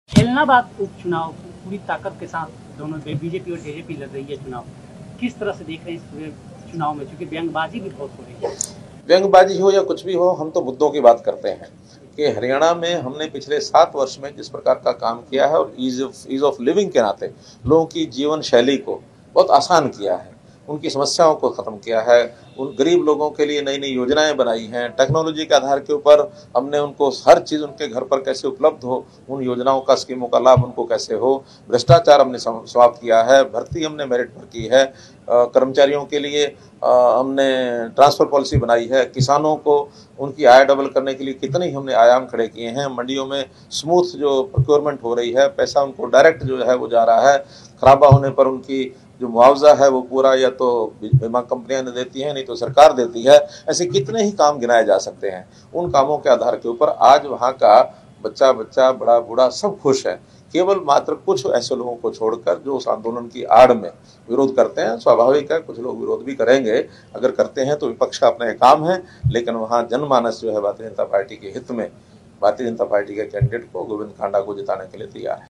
ellnabad उपचुनाव पूरी ताकत के साथ दोनों बीजेपी और जेजेपी लड़ रही है चुनाव। किस तरह से देख रहे हैं इस पूरे चुनाव में, क्योंकि व्यंगबाजी भी बहुत हो रही है। व्यंगबाजी हो या कुछ भी हो, हम तो मुद्दों की बात करते हैं कि हरियाणा में हमने पिछले 7 वर्ष में जिस प्रकार का काम किया है और ईज ऑफ लिविंग के नाते लोगों की जीवन शैली को बहुत आसान किया है, उनकी समस्याओं को ख़त्म किया है, उन गरीब लोगों के लिए नई नई योजनाएं बनाई हैं, टेक्नोलॉजी के आधार के ऊपर हमने उनको हर चीज़ उनके घर पर कैसे उपलब्ध हो, उन योजनाओं का स्कीमों का लाभ उनको कैसे हो, भ्रष्टाचार हमने समाप्त किया है, भर्ती हमने मेरिट पर की है, कर्मचारियों के लिए हमने ट्रांसफ़र पॉलिसी बनाई है, किसानों को उनकी आय डबल करने के लिए कितने ही हमने आयाम खड़े किए हैं, मंडियों में स्मूथ जो प्रोक्योरमेंट हो रही है, पैसा उनको डायरेक्ट जो है वो जा रहा है, खराबा होने पर उनकी जो मुआवजा है वो पूरा या तो बीमा कंपनियां ने देती हैं, नहीं तो सरकार देती है। ऐसे कितने ही काम गिनाए जा सकते हैं। उन कामों के आधार के ऊपर आज वहाँ का बच्चा बच्चा बड़ा बूढ़ा सब खुश है। केवल मात्र कुछ ऐसे लोगों को छोड़कर जो उस आंदोलन की आड़ में विरोध करते हैं। स्वाभाविक है, कुछ लोग विरोध भी करेंगे, अगर करते हैं तो विपक्ष का अपना काम है, लेकिन वहाँ जनमानस जो है भारतीय जनता पार्टी के हित में भारतीय जनता पार्टी के कैंडिडेट को, गोविंद कांडा को जिताने के लिए तैयार है।